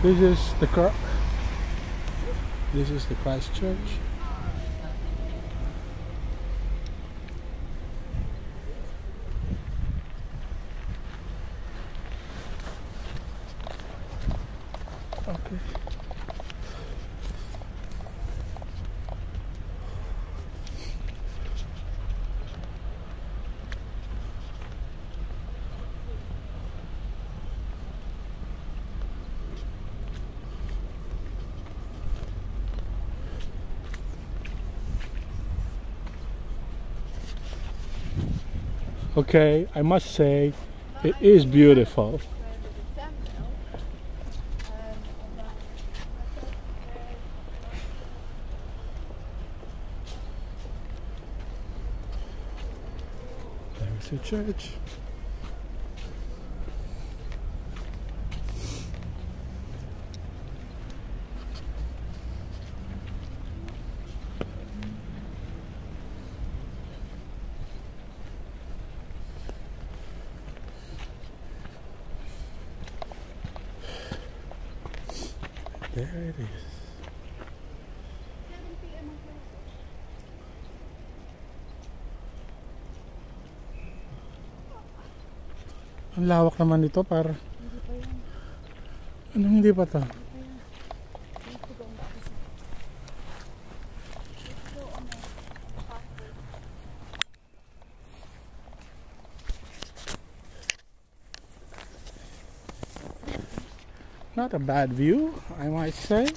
This is the Christ Church. Okay. Okay, I must say it is beautiful. There's the church. There it is. Ang lawak naman nito para. Hindi pa yan. Anong hindi pa to? Not a bad view, I might say.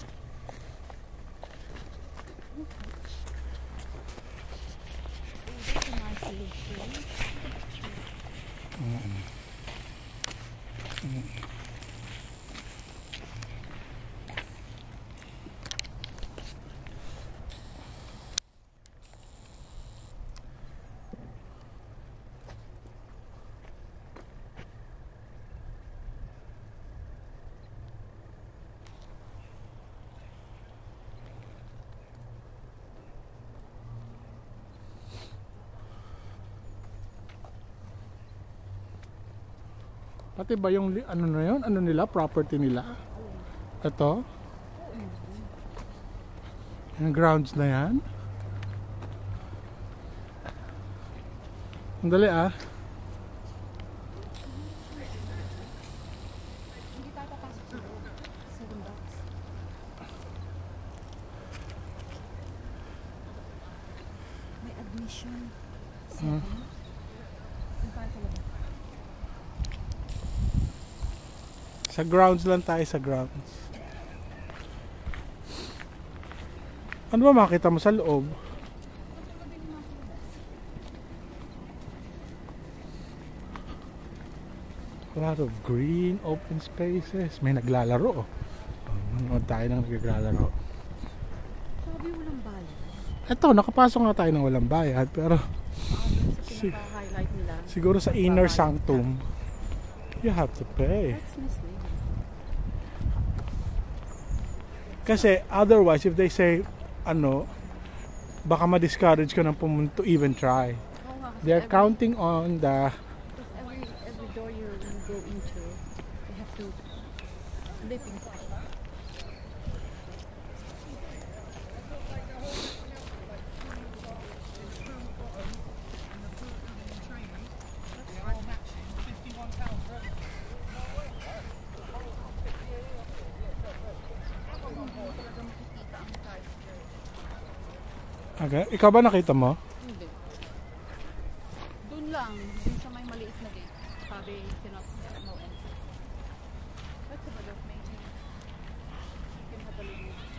Pati ba yung ano na yun? Ano nila? Property nila? Ito? Yung grounds na yan? Ang dali ah. Hindi tayo papasok sa loob. 7 bucks. May admission. 7. Ang tayo sa loob. Sa grounds lang tayo, sa grounds. Ano ba makita mo sa loob? A lot of green, open spaces. May naglalaro. Manood tayo ng naglalaro. Sabi walang bayad. Eto, nakapasok nga tayo ng walang bayad. Pero Sa pinaka-highlight nila. siguro sa inner sanctum, you have to pay. That's misleading. Kasi otherwise, if they say, ano, baka ma-discourage ka ng pumunto, even try. Oo nga, kasi They're counting on the... because every door you go into, you have to flip in. Okay. Ikaw ba nakita mo? Hindi. Doon lang, doon sa may maliit na gate. Sabi, cannot, no entrance. That's a bit of maybe. You can have a little